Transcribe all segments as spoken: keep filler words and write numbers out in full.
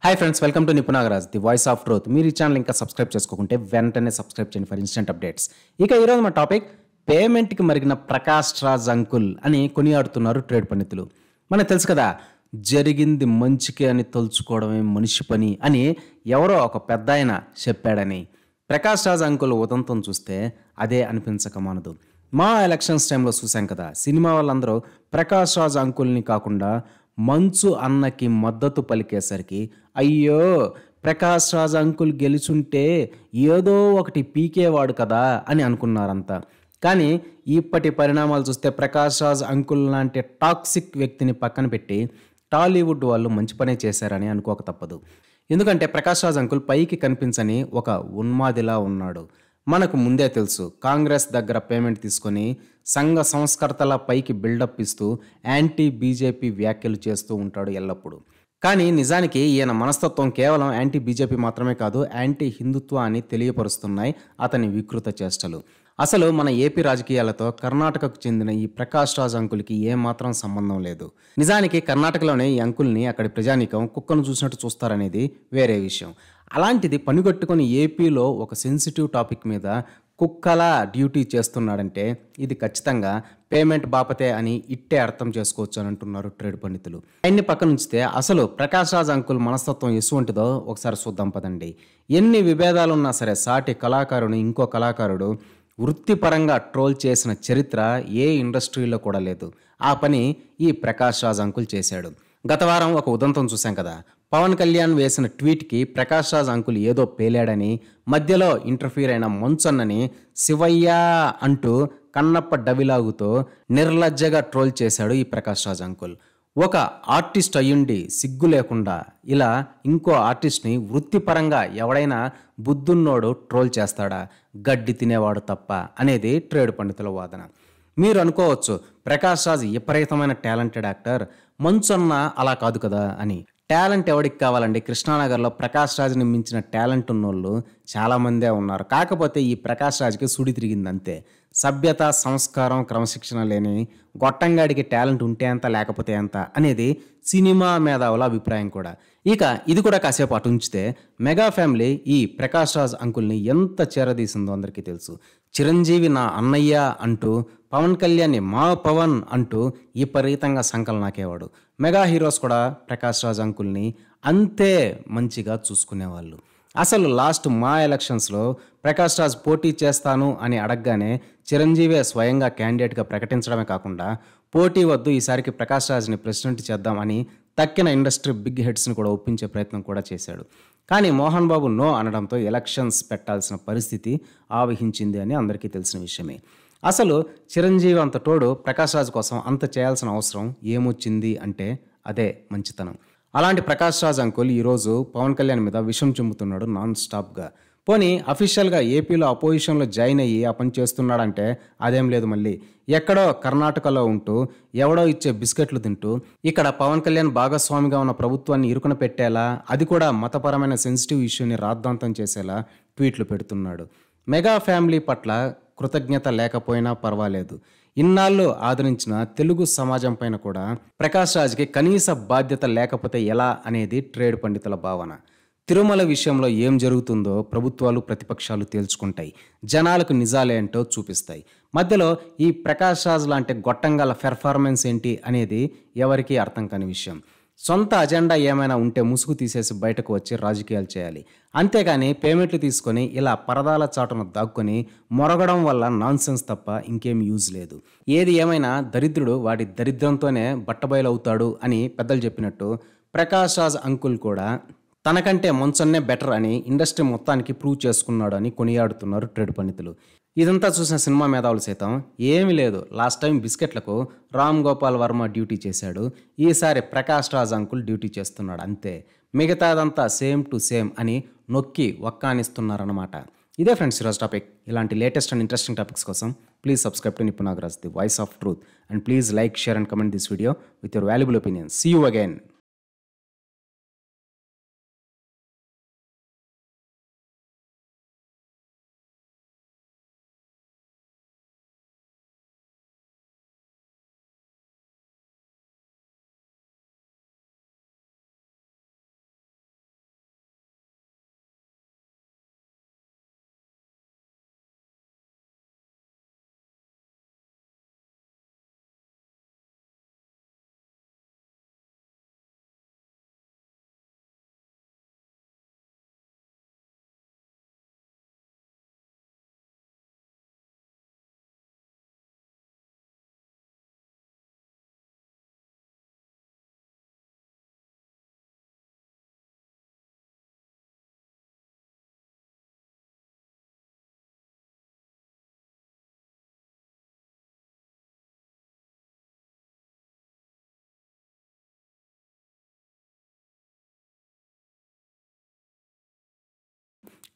Hi friends, welcome to Nipunagaraj the voice of truth. మీరు ఈ channel ఇంకా సబ్స్క్రైబ్ చేసుకోకుంటే వెంటనే సబ్స్క్రైబ్ చేయండి ఫర్ ఇన్స్టెంట్ అప్డేట్స్. ఇక ఈరోజు మన టాపిక్ పేమెంట్కి మరిగిన ప్రకాష్ రాజ్ అంకుల్ అని కొనియాడుతున్నారు ట్రేడ్ పండితులు. మనకు తెలుసు కదా, జరిగింది మంచికే అని తలుచుకోవడమే మనిషి పని అని ఎవరో ఒక పెద్ద ఆయన చెప్పాడని. ప్రకాష్ రాజ్ అంకుల్ ఉదంతం చూస్తే అదే అనిపించక మానదు. మా ఎలక్షన్స్ టైంలో చూసాం కదా, సినిమా వాళ్ళందరూ ప్రకాష్ రాజ్ అంకుల్ని కాకుండా మంచు అన్నకి మద్దతు పలికేసరికి అయ్యో, ప్రకాష్ రాజ్ అంకుల్ గెలుచుంటే ఏదో ఒకటి పీకేవాడు కదా అని అనుకున్నారంతా. కానీ ఇప్పటి పరిణామాలు చూస్తే ప్రకాష్ రాజ్ అంకుల్ లాంటి టాక్సిక్ వ్యక్తిని పక్కన పెట్టి టాలీవుడ్ వాళ్ళు మంచి పనే చేశారని అనుకోక తప్పదు. ఎందుకంటే ప్రకాష్ రాజ్ అంకుల్ పైకి కనిపించని ఒక ఉన్మాదిలా ఉన్నాడు. మనకు ముందే తెలుసు, కాంగ్రెస్ దగ్గర పేమెంట్ తీసుకొని సంఘ సంస్కర్తల పైకి బిల్డప్ ఇస్తూ యాంటీ బీజేపీ వ్యాఖ్యలు చేస్తూ ఉంటాడు ఎల్లప్పుడూ. కానీ నిజానికి ఈయన మనస్తత్వం కేవలం యాంటీ బీజేపీ మాత్రమే కాదు, యాంటీ హిందుత్వ అని తెలియపరుస్తున్నాయి అతని వికృత చేష్టలు. అసలు మన ఏపీ రాజకీయాలతో కర్ణాటకకు చెందిన ఈ ప్రకాష్ రాజ్ అంకుల్కి ఏమాత్రం సంబంధం లేదు. నిజానికి కర్ణాటకలోనే ఈ అంకుల్ని అక్కడి ప్రజానీకం కుక్కను చూసినట్టు చూస్తారనేది వేరే విషయం. అలాంటిది పనిగట్టుకొని ఏపీలో ఒక సెన్సిటివ్ టాపిక్ మీద కుక్కలా డ్యూటీ చేస్తున్నాడంటే ఇది ఖచ్చితంగా పేమెంట్ బాపతే అని ఇట్టే అర్థం చేసుకోవచ్చు అని అంటున్నారు ట్రేడ్ పండితులు. ఆయన్ని పక్కన ఉంచితే అసలు ప్రకాష్ రాజ్ అంకుల్ మనస్తత్వం ఎటువంటిదో ఒకసారి చూద్దాం పదండి. ఎన్ని విభేదాలున్నా సరే సాటి కళాకారుని ఇంకో కళాకారుడు వృత్తిపరంగా ట్రోల్ చేసిన చరిత్ర ఏ ఇండస్ట్రీలో కూడా లేదు. ఆ పని ఈ ప్రకాష్ రాజ్ అంకుల్ చేశాడు. గత వారం ఒక ఉదంతం చూసాం కదా, పవన్ కళ్యాణ్ వేసిన ట్వీట్కి ప్రకాష్ రాజ్ అంకుల్ ఏదో పేలాడని మధ్యలో ఇంటర్ఫీర్ అయిన మంచన్నని శివయ్య అంటూ కన్నప్ప డవిలాగుతో నిర్లజ్జగా ట్రోల్ చేశాడు ఈ ప్రకాష్ రాజ్ అంకుల్. ఒక ఆర్టిస్ట్ అయ్యుండి సిగ్గు లేకుండా ఇలా ఇంకో ఆర్టిస్ట్ని వృత్తిపరంగా ఎవడైనా బుద్ధున్నోడు ట్రోల్ చేస్తాడా? గడ్డి తినేవాడు తప్ప అనేది ట్రేడ్ పండితుల వాదన. మీరు అనుకోవచ్చు, ప్రకాష్ రాజ్ విపరీతమైన టాలెంటెడ్ యాక్టర్, మంచన్న అలా కాదు కదా అని. టాలెంట్ ఎవడికి కావాలండి? కృష్ణానగర్లో ప్రకాష్ రాజ్ని మించిన టాలెంట్ ఉన్నోళ్ళు చాలామందే ఉన్నారు. కాకపోతే ఈ ప్రకాష్ రాజ్కి సుడి తిరిగింది అంతే. సభ్యత, సంస్కారం, క్రమశిక్షణ లేని గొట్టంగాడికి టాలెంట్ ఉంటే ఎంత లేకపోతే ఎంత అనేది సినిమా మేధావుల అభిప్రాయం కూడా. ఇక ఇది కూడా కాసేపు అటు ఉంచితే మెగా ఫ్యామిలీ ఈ ప్రకాష్ రాజ్ అంకుల్ని ఎంత చేరదీసిందో అందరికీ తెలుసు. చిరంజీవి నా అన్నయ్య అంటూ, పవన్ కళ్యాణ్ని మా పవన్ అంటూ విపరీతంగా సంకలు నాకేవాడు. మెగా హీరోస్ కూడా ప్రకాష్ రాజ్ అంకుల్ని అంతే మంచిగా చూసుకునేవాళ్ళు. అసలు లాస్ట్ మా ఎలక్షన్స్లో ప్రకాష్ రాజ్ పోటీ చేస్తాను అని అడగగానే చిరంజీవే స్వయంగా క్యాండిడేట్గా ప్రకటించడమే కాకుండా పోటీ వద్దు, ఈసారికి ప్రకాష్ రాజ్ని ప్రెసిడెంట్ చేద్దాం అని తక్కిన ఇండస్ట్రీ బిగ్ హెడ్స్ని కూడా ఒప్పించే ప్రయత్నం కూడా చేశాడు. కానీ మోహన్ బాబు నో అనడంతో ఎలక్షన్స్ పెట్టాల్సిన పరిస్థితి ఆవహించింది అని అందరికీ తెలిసిన విషయమే. అసలు చిరంజీవి అంత తోడు ప్రకాష్ రాజ్ కోసం అంత చేయాల్సిన అవసరం ఏమొచ్చింది అంటే అదే మంచితనం. అలాంటి ప్రకాష్ రాజ్ అంకుల్ ఈరోజు పవన్ కళ్యాణ్ మీద విషం చెంబుతున్నాడు నాన్ స్టాప్గా. పోనీ అఫీషియల్గా ఏపీలో అపోజిషన్లో జాయిన్ అయ్యి ఆ పని చేస్తున్నాడంటే అదేం లేదు, మళ్ళీ ఎక్కడో కర్ణాటకలో ఉంటూ ఎవడో ఇచ్చే బిస్కెట్లు తింటూ ఇక్కడ పవన్ కళ్యాణ్ భాగస్వామిగా ఉన్న ప్రభుత్వాన్ని ఇరుకున పెట్టేలా, అది కూడా మతపరమైన సెన్సిటివ్ ఇష్యూని రాద్ధాంతం చేసేలా ట్వీట్లు పెడుతున్నాడు. మెగా ఫ్యామిలీ పట్ల కృతజ్ఞత లేకపోయినా పర్వాలేదు, ఇన్నాళ్ళు ఆదరించిన తెలుగు సమాజం పైన కూడా ప్రకాష్ రాజ్కి కనీస బాధ్యత లేకపోతే ఎలా అనేది ట్రేడ్ పండితుల భావన. తిరుమల విషయంలో ఏం జరుగుతుందో ప్రభుత్వాలు ప్రతిపక్షాలు తేల్చుకుంటాయి, జనాలకు నిజాలేంటో చూపిస్తాయి. మధ్యలో ఈ ప్రకాష్ రాజ్ లాంటి గొట్టంగాల పెర్ఫార్మెన్స్ ఏంటి అనేది ఎవరికీ అర్థం కాని విషయం. సొంత అజెండా ఏమైనా ఉంటే ముసుగు తీసేసి బయటకు వచ్చి రాజకీయాలు చేయాలి. అంతేగాని పేమెంట్లు తీసుకొని ఇలా పరదాల చాటున దాక్కుని మొరగడం వల్ల నాన్సెన్స్ తప్ప ఇంకేం యూజ్ లేదు. ఏది ఏమైనా దరిద్రుడు వాడి దరిద్రంతోనే బట్టబయలవుతాడు అని పెద్దలు చెప్పినట్టు ప్రకాష్ రాజ్ అంకుల్ కూడా తనకంటే మంచన్నే బెటర్ అని ఇండస్ట్రీ మొత్తానికి ప్రూవ్ చేసుకున్నాడు అని కొనియాడుతున్నారు ట్రేడ్ పండితులు. ఇదంతా చూసిన సినిమా మేధావులు సైతం ఏమీ లేదు, లాస్ట్ టైం బిస్కెట్లకు రామ్ గోపాల్ వర్మ డ్యూటీ చేశాడు, ఈసారి ప్రకాష్ రాజ్ అంకుల్ డ్యూటీ చేస్తున్నాడు అంతే, మిగతాదంతా సేమ్ టు సేమ్ అని నొక్కి ఒక్కానిస్తున్నారన్నమాట. ఇదే ఫ్రెండ్స్ ఈరోజు టాపిక్. ఇలాంటి లేటెస్ట్ అండ్ ఇంట్రెస్టింగ్ టాపిక్స్ కోసం please subscribe to Nipunagaraj the voice of truth and please like, share and comment this video with your valuable opinions. See you again.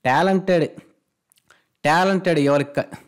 Talented talented ఎవరికి